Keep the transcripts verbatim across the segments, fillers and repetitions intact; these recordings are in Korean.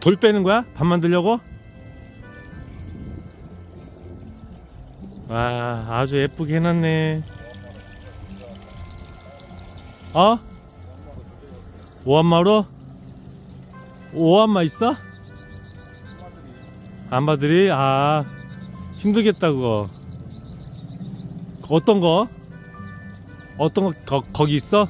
돌 빼는 거야? 밥 만들려고? 와, 아주 예쁘게 해놨네. 어? 오한마로? 오한마 있어? 안마들이? 아, 힘들겠다 그거. 어떤 거? 어떤 거 거, 거기 있어?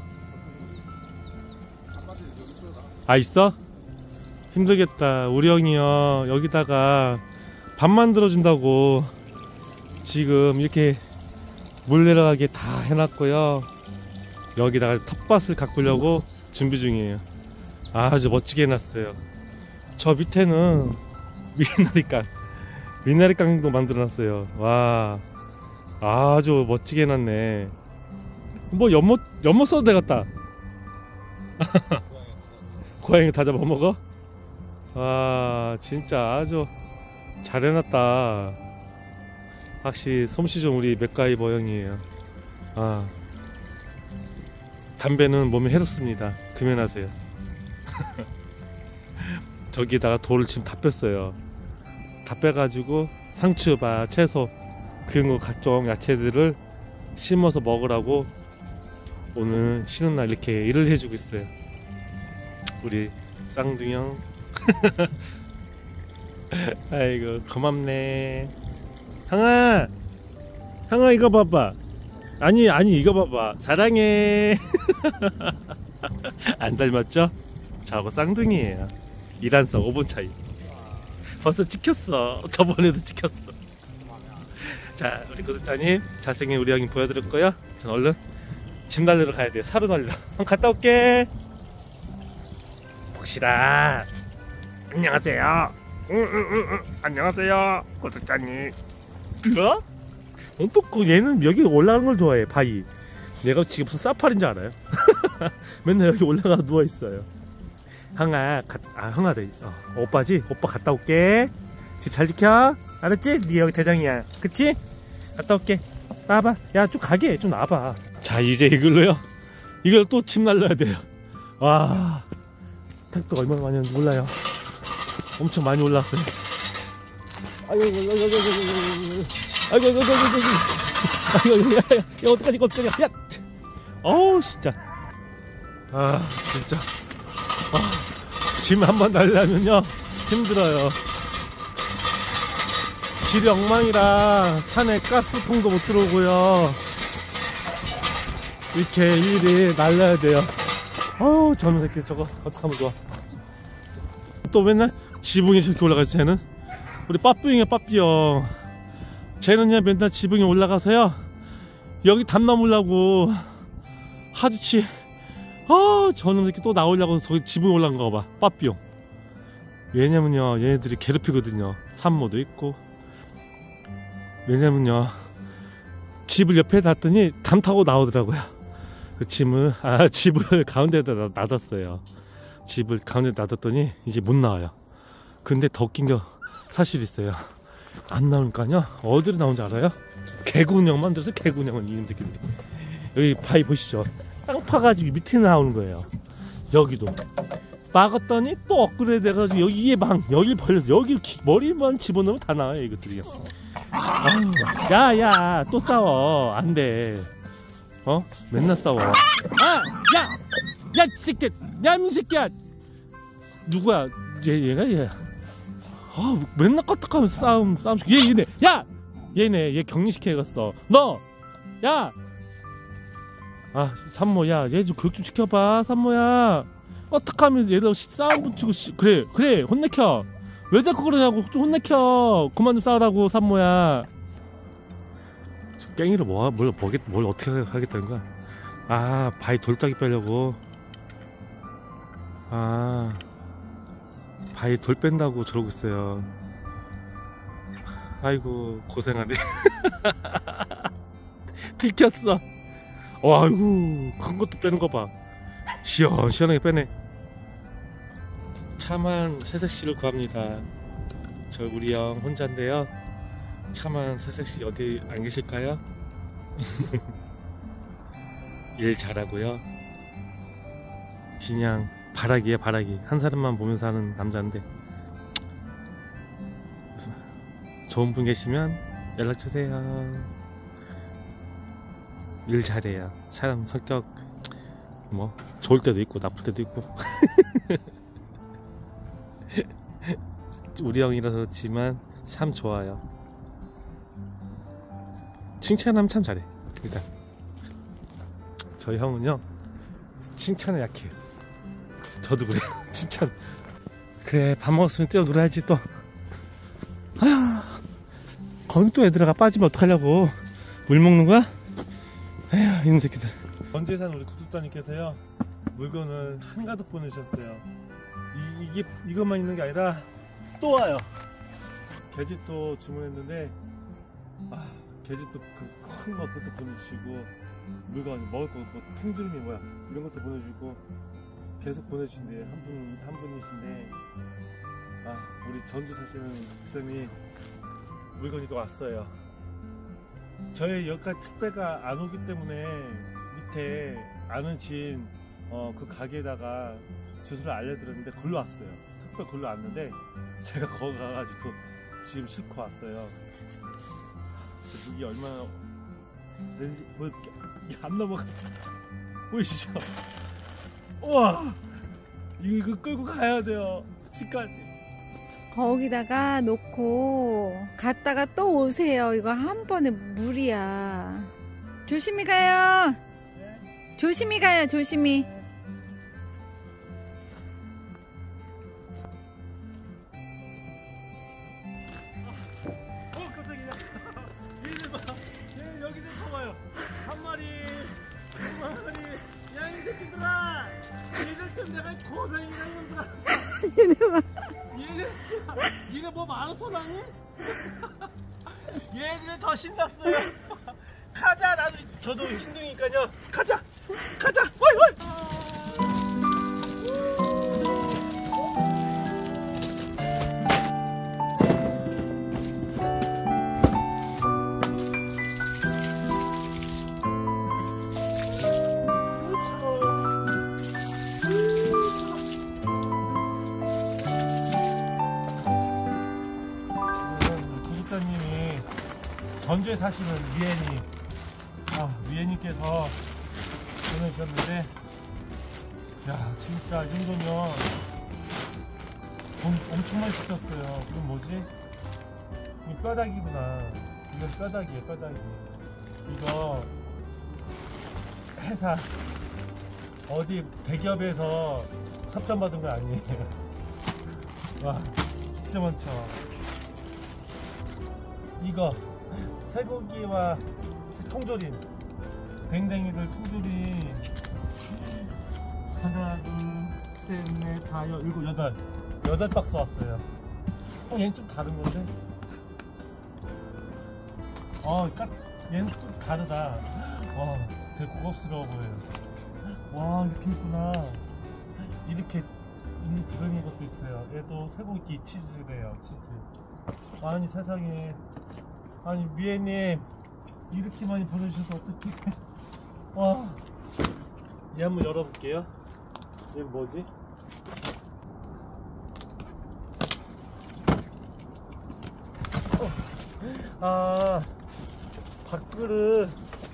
아, 있어? 힘들겠다. 우리 형이요 여기다가 밥 만들어준다고 지금 이렇게 물 내려가게 다 해놨고요. 여기다가 텃밭을 가꾸려고 준비 중이에요. 아주 멋지게 해놨어요. 저 밑에는 미나리깡 미나리깡도 만들어놨어요. 와, 아주 멋지게 해놨네. 뭐 연못 연못 써도 되겠다. 고양이 다 잡아먹어? 와, 진짜 아주 잘 해놨다. 확실히 솜씨 좀 우리 맥가이버 형이에요. 아, 담배는 몸에 해롭습니다. 금연하세요. 저기다가 돌을 지금 다 뺐어요. 다 빼가지고 상추바, 채소 그런 거 각종 야채들을 심어서 먹으라고 오늘 쉬는 날 이렇게 일을 해주고 있어요. 우리 쌍둥이 형. 아이고 고맙네. 형아, 형아 이거 봐봐. 아니 아니 이거 봐봐. 사랑해. 안 닮았죠? 저하고 쌍둥이에요. 일한석 오 분 차이. 벌써 찍혔어. 저번에도 찍혔어. 자, 우리 구독자님 잘생긴 우리 형님 보여드릴 거야. 전 얼른 짐 날리러 가야 돼요. 사료 날리러. 형 갔다 올게. 복실아, 안녕하세요. 응, 응, 응, 응. 안녕하세요 구독자님. 뭐? 또 얘는 여기 올라가는 걸 좋아해. 바위. 얘가 지금 무슨 사파리인 줄 알아요? 맨날 여기 올라가 누워있어요. 형아, 가, 아 형아래. 어, 오빠지? 오빠 갔다 올게. 집 잘 지켜. 알았지? 네 여기 대장이야. 그치? 갔다 올게. 나와봐. 야, 좀 가게. 좀 나와봐. 자, 이제 이걸로요. 이걸 또 집 날려야 돼요. 와, 택배가 얼마나 많이 왔는지 몰라요. 엄청 많이 올랐어요. 아이고, 아이고, 아이고, 아이고, 아이고, 아이고, 아이고, 아이고, 아이고, 야, 야, 어떡하지, 어떡하지, 야, 어우, 진짜, 아, 진짜, 아, 짐 한번 날려면요 힘들어요. 길이 엉망이라 산에 가스통도 못 들어오고요. 이렇게 일일이 날려야 돼요. 어우, 저놈 새끼 저거 어떡하면 좋아. 또 맨날 지붕에 저렇게 올라가서 쟤는 우리 빠뿌잉이야, 빠뿌형. 쟤는요 맨날 지붕에 올라가서요 여기 담 넘으려고 하듯이 아, 저놈 새끼 또 나오려고 저기 지붕에 올라간 거 봐. 빠뿌형. 왜냐면요 얘네들이 괴롭히거든요. 산모도 있고. 왜냐면요 집을 옆에 놨더니 담 타고 나오더라고요. 그 짐을 아 집을 가운데다 놔뒀어요. 집을 가운데 놔뒀더니 이제 못 나와요. 근데 더 웃긴 거 사실 있어요. 안 나오니까요 어디로 나온지 알아요? 개구녕 만들어서 개구녕은 이놈 새끼들이. 여기 바위 보시죠. 땅 파가지고 밑에 나오는 거예요. 여기도 막았더니 또 업그레이드 해가지고 여기 이에 방 여기 벌려서 여기 기, 머리만 집어넣으면 다 나와요 이것들이요. 야야 또 싸워. 안돼. 어? 맨날 싸워. 아! 야! 야 이 새끼! 야 이 새끼야! 누구야? 얘, 얘가 얘. 아, 맨날 껐떡하면서 싸움 싸움 얘 얘네. 야! 얘네 얘 격리시켜야겠어. 너! 야! 아, 산모, 야, 얘 좀 교육 좀 시켜봐. 산모야. 껐떡하면서 얘들 싸움 붙이고 씨. 그래 그래 혼내켜. 왜 자꾸 그러냐고. 좀 혼내켜. 그만 좀 싸우라고 산모야. 깽이를 뭐, 뭘, 뭘, 뭘 어떻게 하겠다는 거야? 아, 바위 돌덩이 빼려고. 아, 바위 돌 뺀다고 저러고 있어요. 아이고, 고생하네. 들켰어. 어, 아이고, 큰 것도 빼는 거 봐. 시원시원하게 빼네. 차만 새색시를 구합니다. 저 우리 형 혼자인데요. 차만 새색시 어디 안 계실까요? 일 잘하고요. 그냥 바라기야 바라기. 한 사람만 보면서 하는 남자인데 좋은 분 계시면 연락주세요. 일 잘해요. 사람 성격 뭐 좋을 때도 있고 나쁠 때도 있고 우리 형이라서 그렇지만 참 좋아요. 칭찬하면 참 잘해. 일단 저희 형은요 칭찬에 약해요. 저도 그래요. 칭찬. 그래 밥 먹었으면 뛰어놀아야지 또. 아휴 거기 또 애들아가 빠지면 어떡하려고. 물 먹는 거야? 에휴 이놈 새끼들. 전재산 우리 구독자님께서요 물건을 한가득 보내주셨어요. 이, 이게 이것만 있는 게 아니라 또 와요. 게짓도 주문했는데 아 게짓도 그 큰 거 그것도 보내주시고 물건 먹을 거 통조림이 뭐야 이런 것도 보내주고 계속 보내주신대요. 한 분 한 분이신데 아 우리 전주 사시는 분이 물건이 또 왔어요. 저희 여기까지 택배가 안 오기 때문에 밑에 아는 지인 어, 그 가게에다가 주소를 알려드렸는데 걸로 왔어요. 택배 걸로 왔는데 제가 거기 가가지고 지금 싣고 왔어요. 무기 얼마나 되는지 보여드릴게요. 안 넘어가. 보이시죠? 우와 이거, 이거 끌고 가야 돼요. 집까지. 거기다가 놓고 갔다가 또 오세요. 이거 한 번에 무리야. 조심히 가요. 네? 조심히 가요. 조심히. 어 깜짝이야. 얘들 봐. 얘 여기 좀 봐봐요. 한 마리, 두 마리. 야 이 새끼들아. 얘들 좀 내가 고생이다 이놈들아. 얘네 봐. 얘네 니가 뭐 마라톤 하니? 얘들은 더 신났어요. 가자. 나도 저도 신동이니까요. 가자 가자. 헐 헐. 구독자님이 전주에 사시는 위엔이 아, 위엔님께서 보내주셨는데 야 진짜 이 정도면 돈 엄청 많이 쓰셨어요. 이건 뭐지? 이거 뼈다귀구나. 이건 뼈다귀에요. 뼈다귀. 이거 회사 어디 대기업에서 섭전 받은 거 아니에요. 와 진짜 많죠. 이거 쇠고기와 통조림, 댕댕이들 통조림 하나, 둘, 셋, 넷, 다, 여, 일곱, 여덟 여덟 박스 왔어요. 어, 얘는 좀 다른 건데? 어, 까, 얘는 좀 다르다. 와, 되게 고급스러워 보여요. 와, 이렇게 있구나. 이렇게 이 들어있는 것도 있어요. 얘도 쇠고기 치즈래요. 치즈. 아니 세상에. 아니 미애님 이렇게 많이 보내주셔서 어떡해. 와, 얘 한번 열어볼게요. 얘 뭐지? 어. 아 밥그릇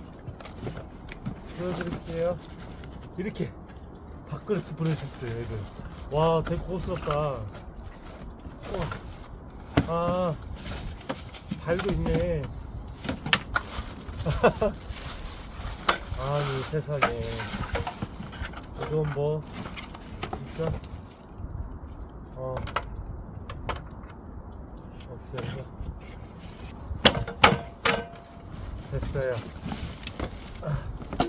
보여드릴게요. 이렇게 밥그릇 보내주셨어요. 이거. 와 되게 고급스럽다. 아 발도 있네. 아니 세상에 이건 뭐 진짜 어 어떻게 하는 거야? 됐어요. 아,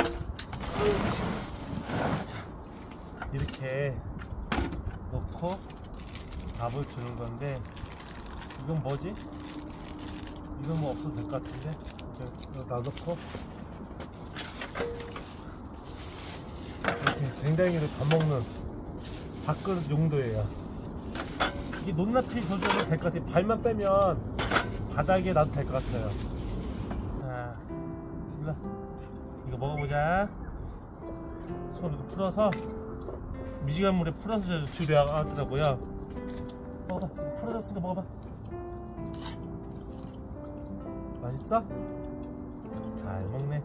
이렇게 놓고 밥을 주는 건데 이건 뭐지? 이건 뭐 없어도 될 것 같은데 이거 놔놓고 이렇게 댕댕이를 밥 먹는 밥그릇 용도예요. 이게 논나피 조절이 될 것 같아요. 발만 빼면 바닥에 놔도 될 것 같아요. 자, 일로 이거 먹어보자. 손 이렇게 풀어서 미지근 물에 풀어서 주려 하더라고요. 먹어봐. 풀어졌으니까 먹어봐. 맛있어? 잘 먹네.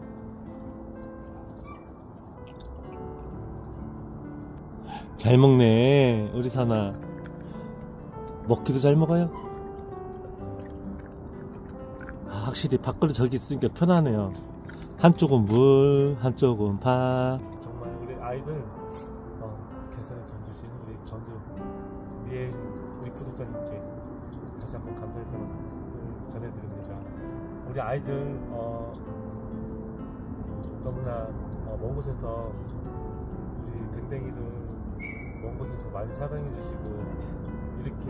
잘 먹네 우리 사나. 먹기도 잘 먹어요. 아, 확실히 밖으로 저기 있으니까 편하네요. 한쪽은 물, 한쪽은 밥. 정말 우리 아이들 어, 개선에 돈 주신 우리 전주 미애 우리 구독자님께 다시 한번 감사의 말씀을 전해드립니다. 우리 아이들 어, 너무나 어, 먼 곳에서 우리 댕댕이들 먼 곳에서 많이 사랑해 주시고 이렇게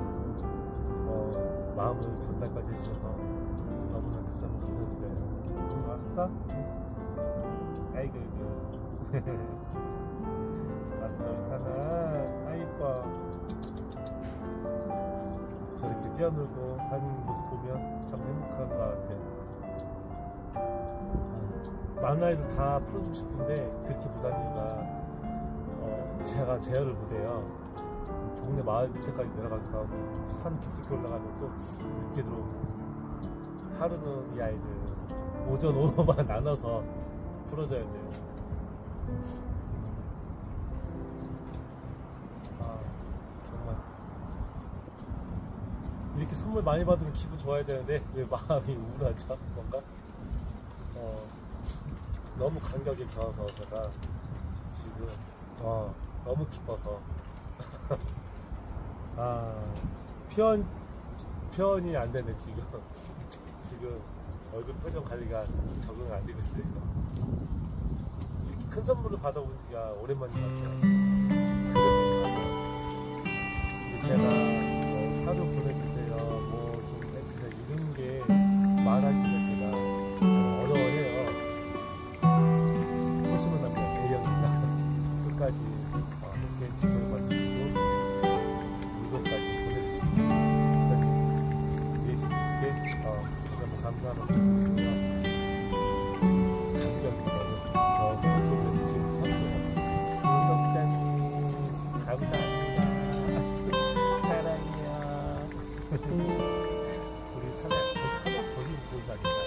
어, 마음을 전달까지 해주셔서 너무나 다시 한번 감사드려요. 왔어? 아이고 이거 왔어 우리 사나. 아이뻐. 저렇게 뛰어놀고 하는 모습 보면 참 행복한 것 같아요. 많은 아이들 다 풀어주고 싶은데 그렇게 못하니까 어, 제가 제어를 못해요. 동네 마을 밑에까지 내려가기도 하고 산 깊숙이 올라가면 또 늦게 들어오고. 하루는 이 아이들 오전 오후만 나눠서 풀어줘야 돼요. 아 정말 이렇게 선물 많이 받으면 기분 좋아야 되는데 왜 마음이 우울하죠? 뭔가 어, 너무 간격이 길어서 제가 지금 어, 너무 기뻐서 아 표현 표현이 안 되네 지금. 지금 얼굴 표정 관리가 적응 안 되고 있어요. 이렇게 큰 선물을 받아본 지가 오랜만인 것 같아요. 그래서 제가 뭐 사료 보내주세요, 뭐 좀 해주세요 이런 게 말하기가 제가 어려워해요. 소심한 남자 대형입니다. 끝까지 어, 함께 지켜봐 주시고 이것까지 보내주시고 부장님 예시님께 어, 감사한 말씀드리고요. 감정이 너무 더 속에서 지금 찼고요. 구독자님 감사합니다. 사랑해요. 우리 사나 사나 거기 보인다니까.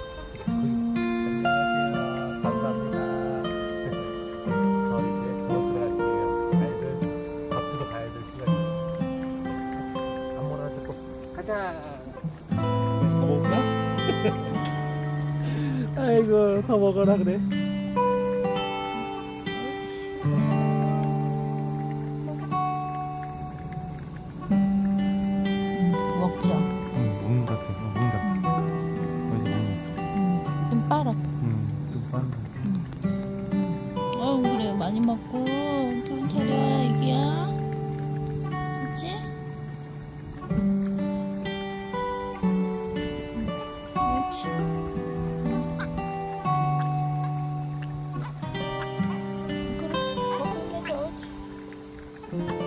안녕하세요. 감사합니다. 저 이제 부엌 들어갈게요. 아이들 밥 주러 가야 될 시간이에요. 아무나 또 가자. 더 먹을까? 아이고 더 먹어라 그래. 먹죠. 응 먹는 것 같아. 어, 먹는다. 어디서 먹는? 좀 빨아. 응좀 빠른다. 응. 어 그래 많이 먹고 돈 차려 애기야. 그렇지? 그렇지. 거기 내려오지.